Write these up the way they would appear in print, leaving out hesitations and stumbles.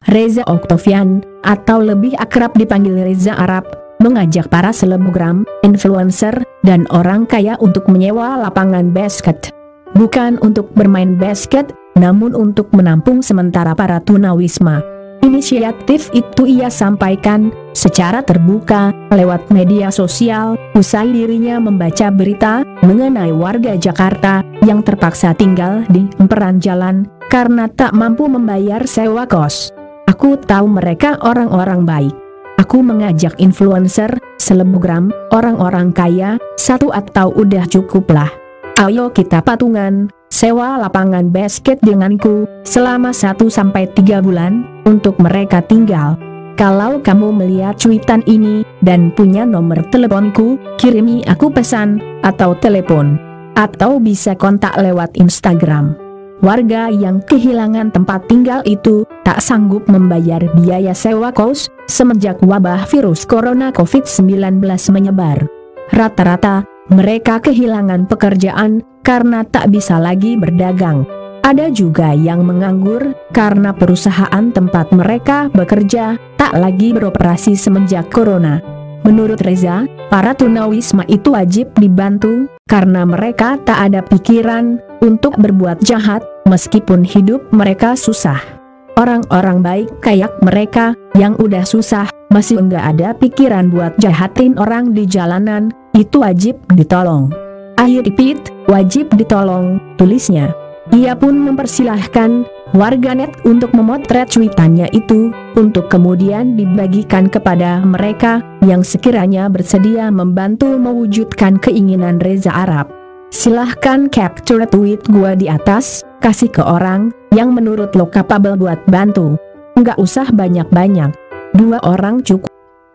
Reza Octavian, atau lebih akrab dipanggil Reza Arab, mengajak para selebgram, influencer, dan orang kaya untuk menyewa lapangan basket. Bukan untuk bermain basket, namun untuk menampung sementara para tunawisma. Inisiatif itu ia sampaikan secara terbuka lewat media sosial usai dirinya membaca berita mengenai warga Jakarta yang terpaksa tinggal di emperan jalan karena tak mampu membayar sewa kos. Aku tahu mereka orang-orang baik. Aku mengajak influencer, selebgram, orang-orang kaya, satu atau udah cukuplah. Ayo kita patungan, sewa lapangan basket denganku, selama 1-3 bulan, untuk mereka tinggal. Kalau kamu melihat cuitan ini, dan punya nomor teleponku, kirimi aku pesan, atau telepon. Atau bisa kontak lewat Instagram. Warga yang kehilangan tempat tinggal itu, tak sanggup membayar biaya sewa kos, semenjak wabah virus corona COVID-19 menyebar. Rata-rata, mereka kehilangan pekerjaan, karena tak bisa lagi berdagang. Ada juga yang menganggur, karena perusahaan tempat mereka bekerja, tak lagi beroperasi semenjak corona. Menurut Reza, para tunawisma itu wajib dibantu, karena mereka tak ada pikiran untuk berbuat jahat, meskipun hidup mereka susah. Orang-orang baik kayak mereka, yang udah susah, masih enggak ada pikiran buat jahatin orang di jalanan, itu wajib ditolong. I repeat, wajib ditolong, tulisnya. Ia pun mempersilahkan warganet untuk memotret cuitannya itu, untuk kemudian dibagikan kepada mereka yang sekiranya bersedia membantu mewujudkan keinginan Reza Arab. Silahkan capture tweet gua di atas, kasih ke orang yang menurut lo capable buat bantu. Nggak usah banyak-banyak, 2 orang cukup.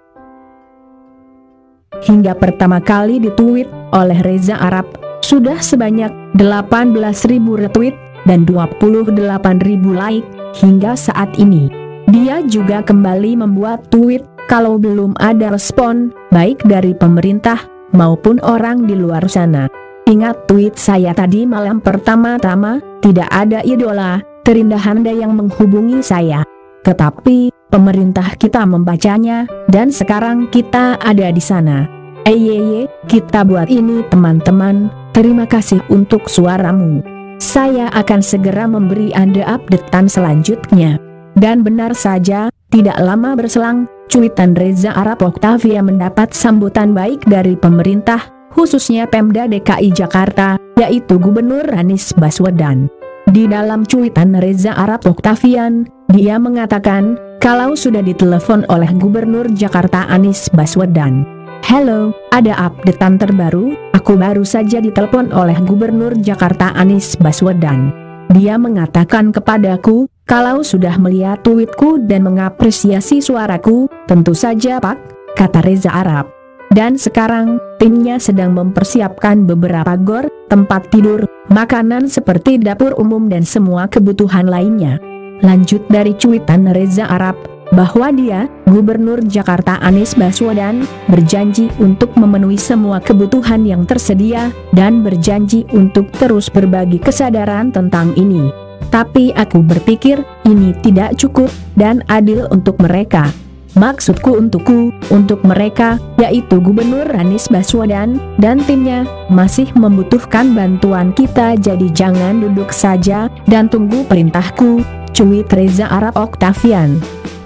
Hingga pertama kali ditweet oleh Reza Arab, sudah sebanyak 18.000 retweet dan 28.000 like hingga saat ini. Dia juga kembali membuat tweet kalau belum ada respon, baik dari pemerintah maupun orang di luar sana. Ingat tweet saya tadi malam pertama-tama, tidak ada idola, terindah Anda yang menghubungi saya. Tetapi, pemerintah kita membacanya, dan sekarang kita ada di sana. Kita buat ini teman-teman, terima kasih untuk suaramu. Saya akan segera memberi Anda updatean selanjutnya. Dan benar saja, tidak lama berselang, cuitan Reza Arab Octavian mendapat sambutan baik dari pemerintah, khususnya Pemda DKI Jakarta, yaitu Gubernur Anies Baswedan. Di dalam cuitan Reza Arab Octavian, dia mengatakan, kalau sudah ditelepon oleh Gubernur Jakarta Anies Baswedan. Halo, ada updatean terbaru, aku baru saja ditelepon oleh Gubernur Jakarta Anies Baswedan. Dia mengatakan kepadaku, kalau sudah melihat tweetku dan mengapresiasi suaraku, tentu saja Pak, kata Reza Arab. Dan sekarang, timnya sedang mempersiapkan beberapa gor, tempat tidur, makanan seperti dapur umum dan semua kebutuhan lainnya. Lanjut dari cuitan Reza Arab, bahwa dia, Gubernur Jakarta Anies Baswedan, berjanji untuk memenuhi semua kebutuhan yang tersedia, dan berjanji untuk terus berbagi kesadaran tentang ini. Tapi aku berpikir, ini tidak cukup, dan adil untuk mereka. Maksudku untuk mereka, yaitu Gubernur Anies Baswedan, dan timnya, masih membutuhkan bantuan kita, jadi jangan duduk saja, dan tunggu perintahku, cuit Reza Arab Octavian.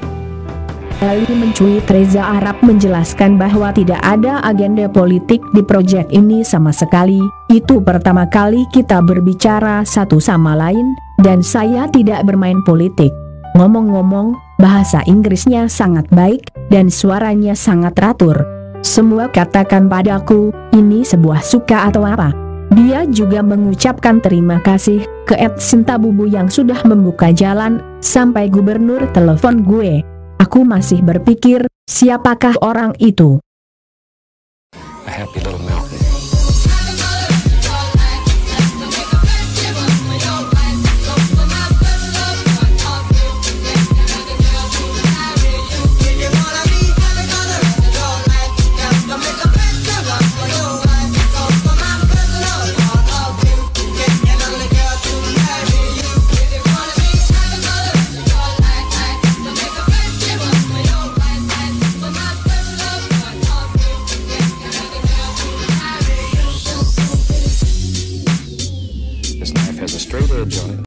Kali mencuit Reza Arab menjelaskan bahwa tidak ada agenda politik di proyek ini sama sekali, itu pertama kali kita berbicara satu sama lain, dan saya tidak bermain politik. Ngomong-ngomong, bahasa Inggrisnya sangat baik, dan suaranya sangat teratur. Semua katakan padaku, ini sebuah suka atau apa. Dia juga mengucapkan terima kasih ke @sintabubu yang sudah membuka jalan, sampai gubernur telepon gue. Aku masih berpikir, siapakah orang itu? A happy little mouth. straight edge on it.